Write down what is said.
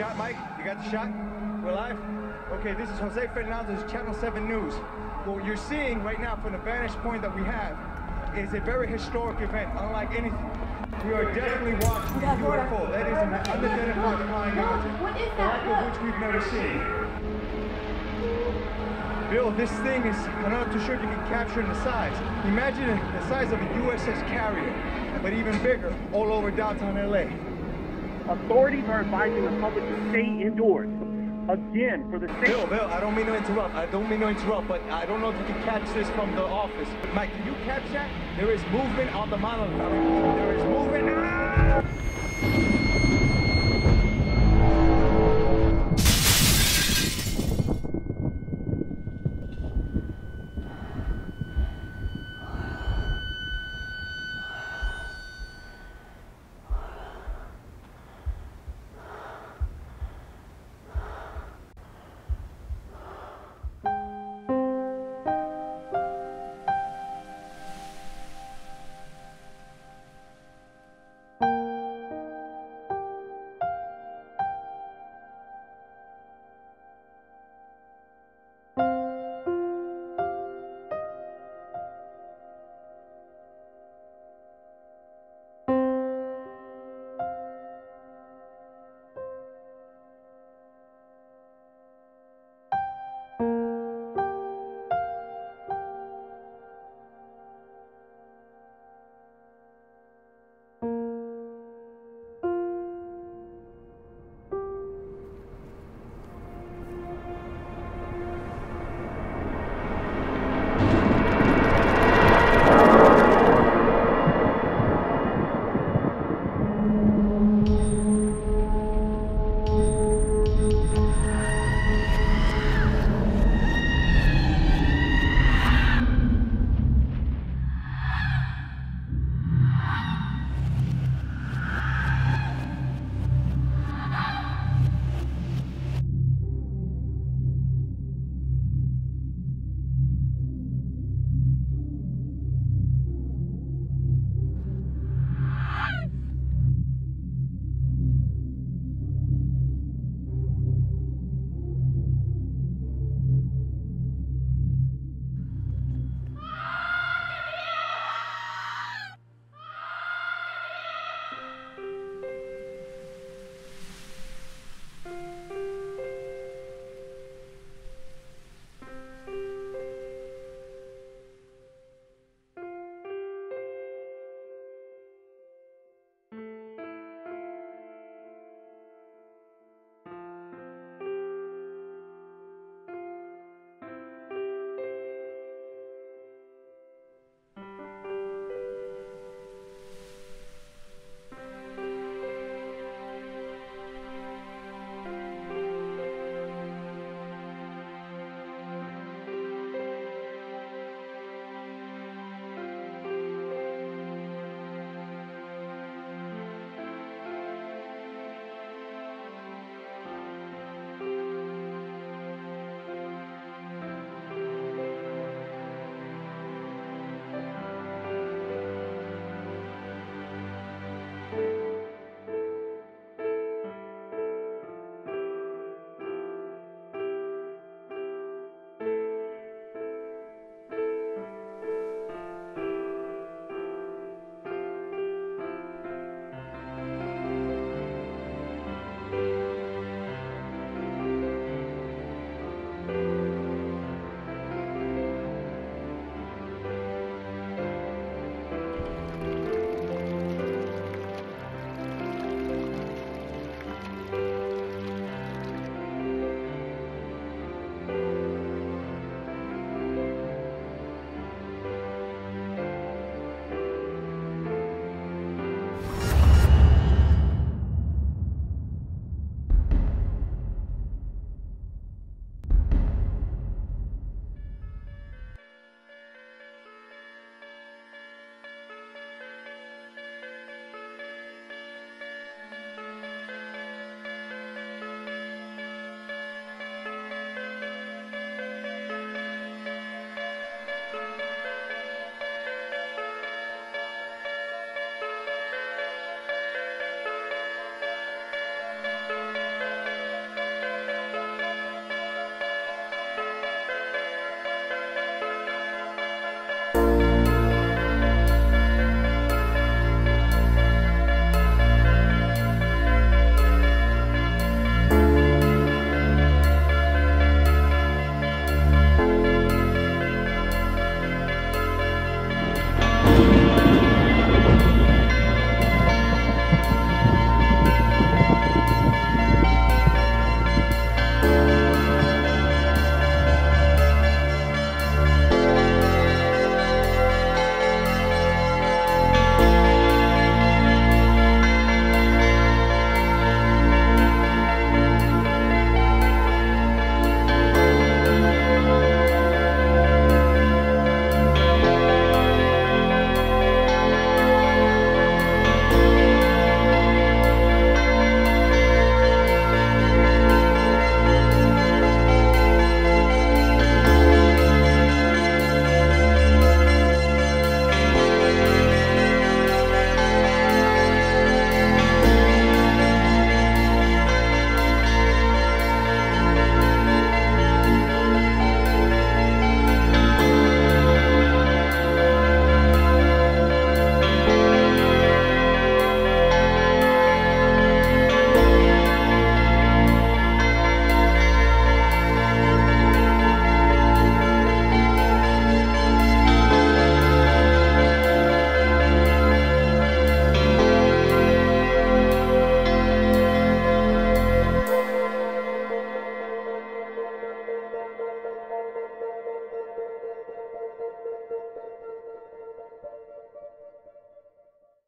shot, Mike? You got the shot? We're live? Okay, this is Jose Fernandez, Channel 7 News. What you're seeing right now from the vantage point that we have is a very historic event, unlike anything. We are definitely watching a UFO. That is an unidentified flying object, What is the that? like of which we've never seen. Bill, this thing is, I'm not too sure if you can capture the size. Imagine the size of a USS Carrier, but even bigger, all over downtown LA. Authorities are advising the public to stay indoors. Again, for the safety. Bill, I don't mean to interrupt. But I don't know if you can catch this from the office. Mike, can you catch that? There is movement on the monitor. There is movement. Ah!